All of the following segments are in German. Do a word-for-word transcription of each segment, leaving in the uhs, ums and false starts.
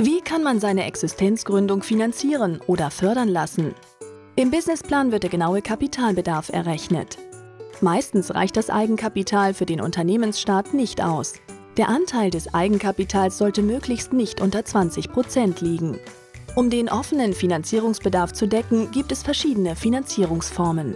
Wie kann man seine Existenzgründung finanzieren oder fördern lassen? Im Businessplan wird der genaue Kapitalbedarf errechnet. Meistens reicht das Eigenkapital für den Unternehmensstart nicht aus. Der Anteil des Eigenkapitals sollte möglichst nicht unter zwanzig Prozent liegen. Um den offenen Finanzierungsbedarf zu decken, gibt es verschiedene Finanzierungsformen.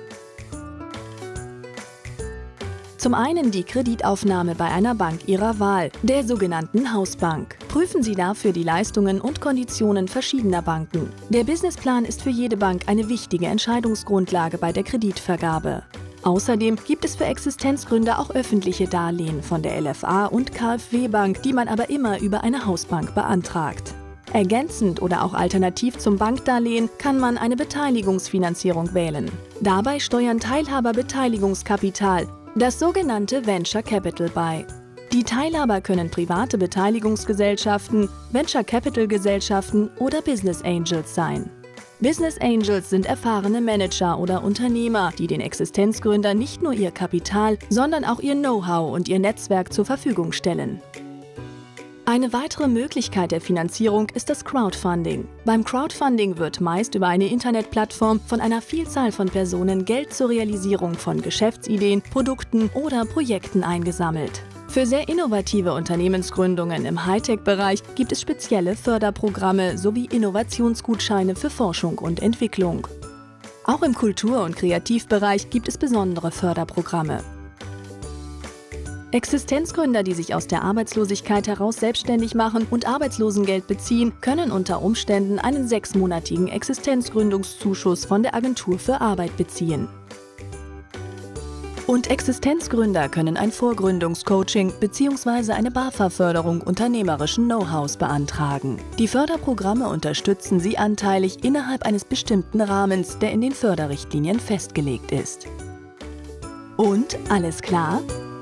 Zum einen die Kreditaufnahme bei einer Bank Ihrer Wahl, der sogenannten Hausbank. Prüfen Sie dafür die Leistungen und Konditionen verschiedener Banken. Der Businessplan ist für jede Bank eine wichtige Entscheidungsgrundlage bei der Kreditvergabe. Außerdem gibt es für Existenzgründer auch öffentliche Darlehen von der L F A und K f W-Bank, die man aber immer über eine Hausbank beantragt. Ergänzend oder auch alternativ zum Bankdarlehen kann man eine Beteiligungsfinanzierung wählen. Dabei steuern Teilhaber Beteiligungskapital, das sogenannte Venture Capital, bei. Die Teilhaber können private Beteiligungsgesellschaften, Venture Capital Gesellschaften oder Business Angels sein. Business Angels sind erfahrene Manager oder Unternehmer, die den Existenzgründern nicht nur ihr Kapital, sondern auch ihr Know-how und ihr Netzwerk zur Verfügung stellen. Eine weitere Möglichkeit der Finanzierung ist das Crowdfunding. Beim Crowdfunding wird meist über eine Internetplattform von einer Vielzahl von Personen Geld zur Realisierung von Geschäftsideen, Produkten oder Projekten eingesammelt. Für sehr innovative Unternehmensgründungen im Hightech-Bereich gibt es spezielle Förderprogramme sowie Innovationsgutscheine für Forschung und Entwicklung. Auch im Kultur- und Kreativbereich gibt es besondere Förderprogramme. Existenzgründer, die sich aus der Arbeitslosigkeit heraus selbstständig machen und Arbeitslosengeld beziehen, können unter Umständen einen sechsmonatigen Existenzgründungszuschuss von der Agentur für Arbeit beziehen. Und Existenzgründer können ein Vorgründungscoaching bzw. eine BAFA-Förderung unternehmerischen Know-hows beantragen. Die Förderprogramme unterstützen sie anteilig innerhalb eines bestimmten Rahmens, der in den Förderrichtlinien festgelegt ist. Und alles klar?